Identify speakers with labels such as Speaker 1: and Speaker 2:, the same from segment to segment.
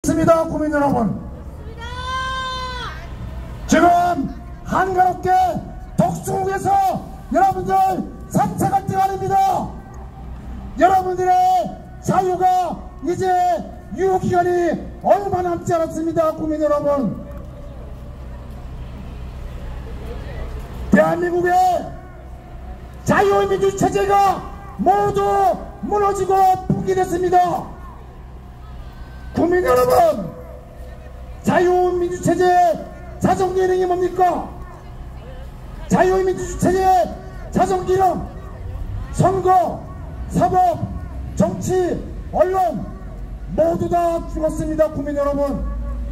Speaker 1: 있습니다. 국민 여러분, 지금 한가롭게 덕수궁에서 여러분들 산책할 때가 아닙니다. 여러분들의 자유가 이제 유효기간이 얼마 남지 않았습니다. 국민 여러분, 대한민국의 자유민주체제가 모두 무너지고 붕괴됐습니다. 국민 여러분, 자유민주체제의 자정기능이 뭡니까? 자유민주체제의 자정기능, 선거, 사법, 정치, 언론 모두 다 죽었습니다. 국민 여러분,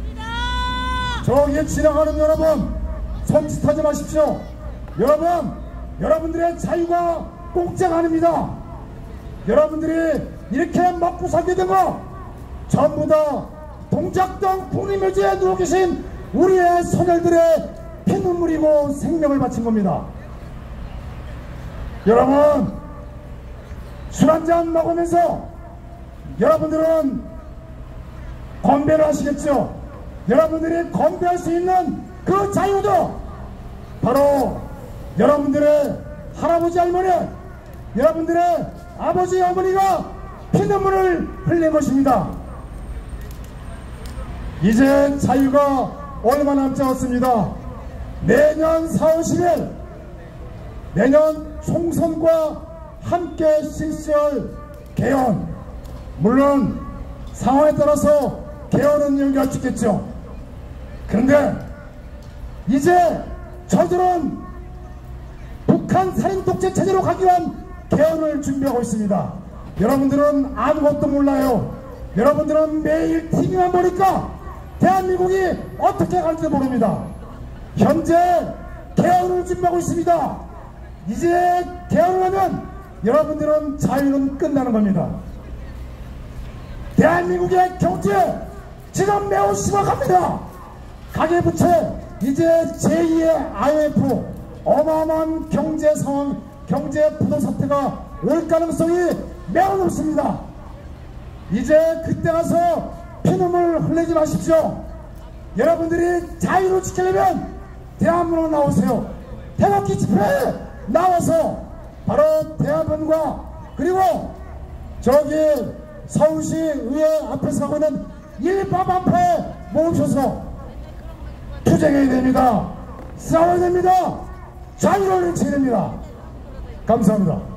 Speaker 1: 저기에 지나가는 여러분 섬짓하지 마십시오. 여러분들의 자유가 공짜가 아닙니다. 여러분들이 이렇게 먹고 살게 된 거 전부 다 동작동 국립묘지에 누워 계신 우리의 선열들의 피눈물이고 생명을 바친 겁니다. 여러분, 술 한잔 먹으면서 여러분들은 건배를 하시겠죠. 여러분들이 건배할 수 있는 그 자유도 바로 여러분들의 할아버지 할머니, 여러분들의 아버지 어머니가 피눈물을 흘린 것입니다. 이제 자유가 얼마 남지 않았습니다. 내년 4월 10일 내년 총선과 함께 실시할 개헌, 물론 상황에 따라서 개헌은 연기할 수 있겠죠. 그런데 이제 저들은 북한 살인 독재 체제로 가기 위한 개헌을 준비하고 있습니다. 여러분들은 아무것도 몰라요. 여러분들은 매일 TV만 보니까 대한민국이 어떻게 갈지 모릅니다. 현재 개헌을 준비하고 있습니다. 이제 개헌을 하면 여러분들은 자유는 끝나는 겁니다. 대한민국의 경제 지금 매우 심각합니다. 가계부채, 이제 제2의 IMF, 어마어마한 경제 상황, 경제 부도 사태가 올 가능성이 매우 높습니다. 이제 그때 가서 피눈물 흘리지 마십시오. 여러분들이 자유를 지키려면 대한민국으로 나오세요. 태극기 집회에 나와서 바로 대한민국과 그리고 저기 서울시 의회 앞에서 하고 있는 일파만파에 모으셔서 투쟁해야 됩니다. 싸워야 됩니다. 자유를 지켜야 됩니다. 감사합니다.